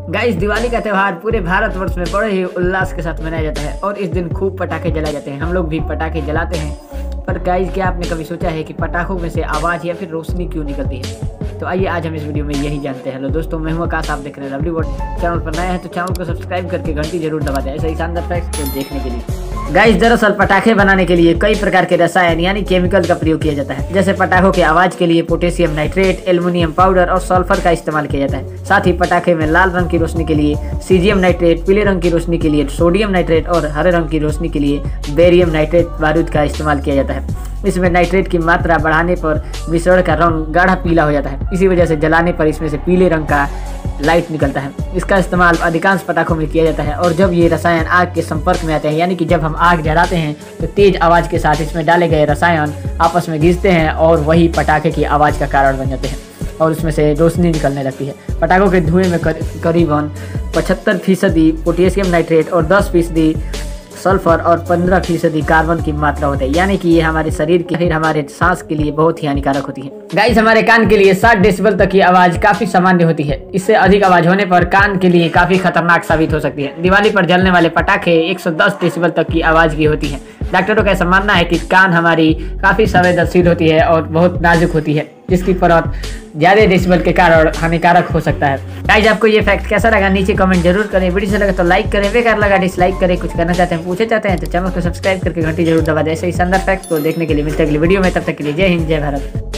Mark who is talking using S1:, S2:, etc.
S1: Guys, Diwali का त्यौहार पूरे भारतवर्ष में बड़े ही उल्लास के साथ मनाया जाता है और इस दिन खूब पटाखे जलाए जाते हैं। हम लोग भी पटाखे जलाते हैं। पर गाइस, क्या आपने कभी सोचा है कि पटाखों में से आवाज़ या फिर रोशनी क्यों निकलती है? तो आइए आज हम इस वीडियो में यही जानते हैं। हेलो दोस्तों, मैं हूं आकाश, आप देख रहे हैं लवली वर्ल्ड। चैनल पर नया है तो चैनल को सब्सक्राइब करके घंटी जरूर दबा दें ऐसे ही शानदार फैक्ट्स को देखने के लिए। गाइस, दरअसल पटाखे बनाने के लिए कई प्रकार के रसायन यानी केमिकल का प्रयोग किया जाता है। जैसे पटाखों की आवाज के लिए पोटेशियम नाइट्रेट, एल्युमिनियम पाउडर और सल्फर का इस्तेमाल किया जाता है। साथ ही पटाखे में लाल रंग की रोशनी के लिए सीजियम नाइट्रेट, पीले रंग की रोशनी के लिए सोडियम नाइट्रेट और हरे रंग की रोशनी के लिए बेरियम नाइट्रेट बारूद का इस्तेमाल किया जाता है। इसमें नाइट्रेट की मात्रा बढ़ाने पर मिश्रण का रंग गाढ़ा पीला हो जाता है। इसी वजह से जलाने पर इसमें से पीले रंग का लाइट निकलता है। इसका इस्तेमाल अधिकांश पटाखों में किया जाता है और जब ये रसायन आग के संपर्क में आते हैं, यानी कि जब हम आग जलाते हैं तो तेज आवाज़ के साथ इसमें डाले गए रसायन आपस में घिसते हैं और वही पटाखे की आवाज़ का कारण बन जाते हैं और उसमें से रोशनी निकलने लगती है। पटाखों के धुएं में करीबन 75% पोटेशियम नाइट्रेट और 10% सल्फर और 15% कार्बन की मात्रा होती है, यानी कि ये हमारे शरीर की फिर हमारे सांस के लिए बहुत ही हानिकारक होती है। गाइस, हमारे कान के लिए 60 डेसिबल तक की आवाज काफी सामान्य होती है। इससे अधिक आवाज होने पर कान के लिए काफी खतरनाक साबित हो सकती है। दिवाली पर जलने वाले पटाखे 110 डेसिबल तक की आवाज की होती है। डॉक्टरों का ऐसा मानना है कि कान हमारी काफी संवेदनशील होती है और बहुत नाजुक होती है, जिसकी परत ज्यादा डेसिबल के कारण हानिकारक हो सकता है। गाइस, आपको ये फैक्ट कैसा लगा नीचे कमेंट जरूर करें। वीडियो से लगा तो लाइक करें, बेकार लगा डिसलाइक करें। कुछ करना चाहते हैं, पूछे चाहते हैं तो चैनल को सब्सक्राइब करके घंटी जरूर दबा दें ऐसे ही शानदार फैक्ट को देखने के लिए। मिलते हैं अगली वीडियो में, तब तक के लिए जय हिंद, जय भारत।